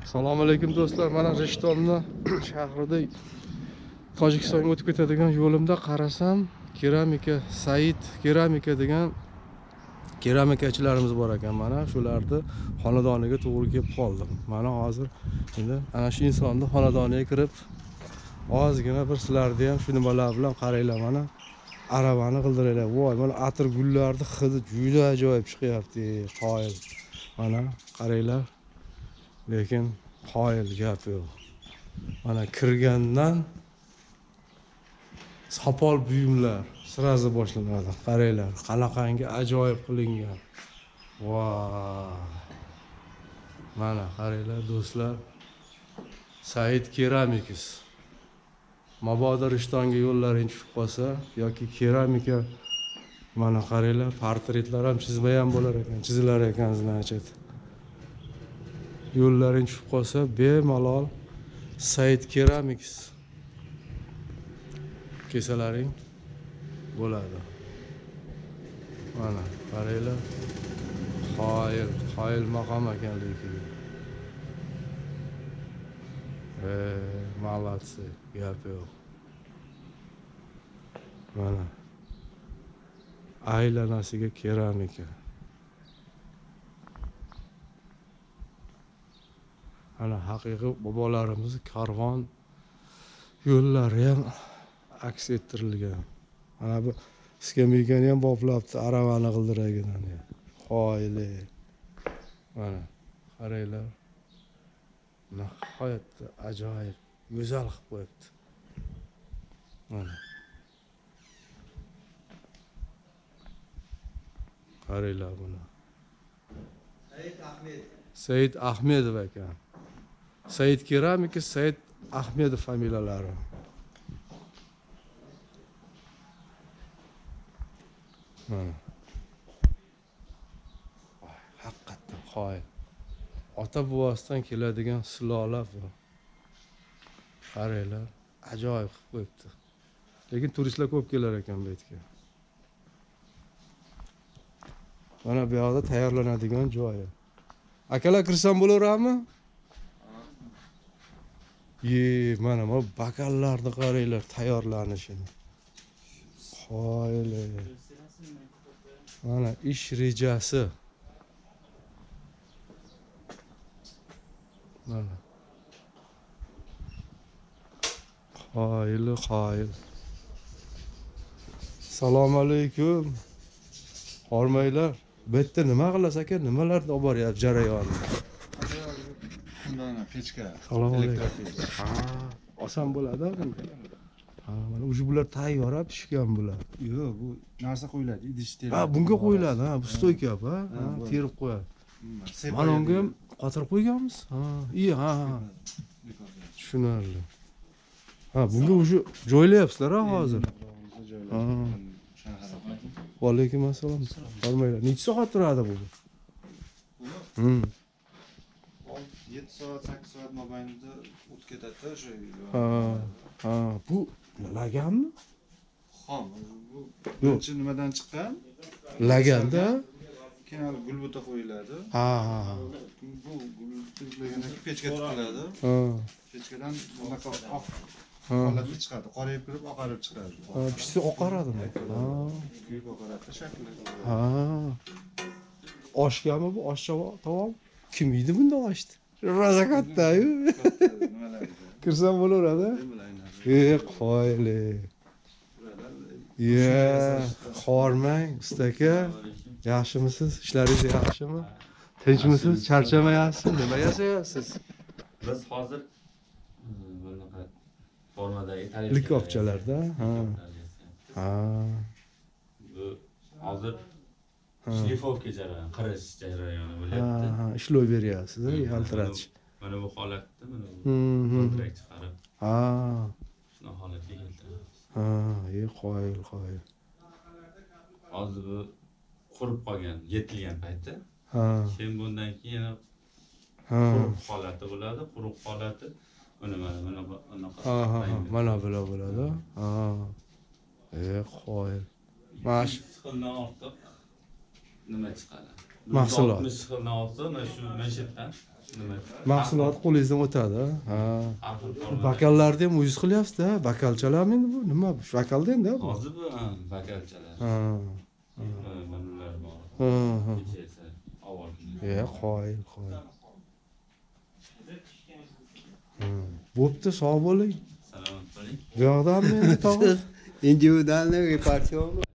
Assalomu alaykum do'stlar. Mana Rishtonni shahrida Tojikistonga o'tib ketadigan yo'limda qarasam, keramika Said keramika degan keramikachilarimiz bor ekan. Mana shularni xonadoniga to'g'ri kelib qoldim. Mana hozir endi ana shu insonni xonadoniga kirib, ozgina bir sizlarni ham shu nimalar bilan qaranglar. Mana aravani qildiraylar. Voy, mana atir gullarni hidi juda ajoyib chiqyapti. Qoyil. Mana qaranglar. Lekin qoyil gap yo'q. Mana kirgandan sopol buyumlar sirazi boshlanadi. Qaranglar, qanaqangi ajoyib qilingan. Voy. Mana qaranglar do'stlar. Said Keramikis. Mabodo Rishtonga yo'llaring tushib qolsa yoki keramika, mana qaranglar, portretlar ham chizmagan bo'lar ekan, chizilar ekan, значит. Yo'llaring tushib qolsa bemalol Said Keramikis kesalaring bo'ladi. Mana qaranglar, qoyil maqom ekan lekin. Молодцы, gap yo'q. Mana aylanasiga keramika. Ana haqiqiy bobolarimiz karvon yo'llari ham aks ettirilgan. Mana bu skamikani ham boplabdi, aravani g'ildiragidan. Qoyili. Mana qaranglar. Nihoyatda ajoyib, go'zal qilib qo'yibdi. Mana. Qaranglar buni. Said Ahmedov ekan. Said Keramika, Said Ahmedov familiyalari. Mana. Haqiqatan qoyil. Ota buvasidan keladigan silola bu. Qaranglar, ajoyib qilib qo'yibdi. Lekin turistlar ko'p kelar ekan bu yerga. Mana bu yoqda tayyorlanadigan joyi. Akalar kirsam bo'laveradimi? Mana bu bakallarni qaranglar tayyorlanishini. Qoyil. Mana ish rejasi. Mana. Qoyil. Assalomu alaykum. Hormaylar. Bu yerda nima qilasiz aka? Nimalarni olib boryapsiz jarayonni? Mana pechka. Assalomu alaykum. Oson bo'ladi-ku. Mana o'sha bular tayyor pishgan bular. Yo'q, bu narsa qo'yiladi, idish terib. Bunga qo'yiladi, bu stoyka terib qo'yadi. Mana unga ham qotirib qo'yganmiz. Tushunarli. Bunga o'sha joylayapsizlar hozir. Va alaykum assalom. Hormaylar. Necha soat turadi bu? 7 soat, 8 soat mobaynida o'tib ketadi o'sha. Bu laganmi? Xom. Bu birinchi nimadan chiqqan? Laganda? Keyin gulbuta qo'yiladi. Bu gulbutadan pechka tiqiladi. Pechkadan bunaqa oq holatga chiqadi. Qorayib kirib, oqarib chiqadi. Pishsa oqaradimi? Kuyib oqaradi shakli. Oshgami bu? Oshcha tavom? Kim yeydi bunda oshni? Roza katta-yu. Kirsam bo'laveradi. Qoyili. Hormang, ustaka. Yaxshimisiz? Ishlaringiz yaxshimi? Tinchmisiz? Charchamayapsiz? Nima yasayapsiz? Biz hozir bunaqa formadagi likopchalarda. Bu hozir shlifovka jarayoni, qirish jarayoni bo'lyapti. Ishlov beryapsiz, yaltiratish. Mana bu holatda mana bu kontrak chiqarib. Shuna holatga keltiramiz. Qoyil. Hozir bu qurib qolgan, yetilgan payti. Keyin bundan keyin quruq holati bo'ladi. Quruq holati mana bunaqa. Mana bular bo'ladi. Qoyil. Mash xildan ortiq nima chiqadi? mahsulot. 60 xildan ortiq mana shu mashetdan nima Mahsulot qo'lingizdan o'tadi. Ha. Arxir korxona. Bakallarni ham o'zingiz qilyapsiz-da. Bakalchalarmi endi bu? Nima bu? Bakalda endi bu. Hozir bu bakalchalar. Ha. Nimalar bor. Ha, ha. Kechasi avval. Qo'y. Bo'pti, sog' bo'ling. Salomat bo'ling. Bu yoqdanmi endi tog'a? Индивидуальный репортер.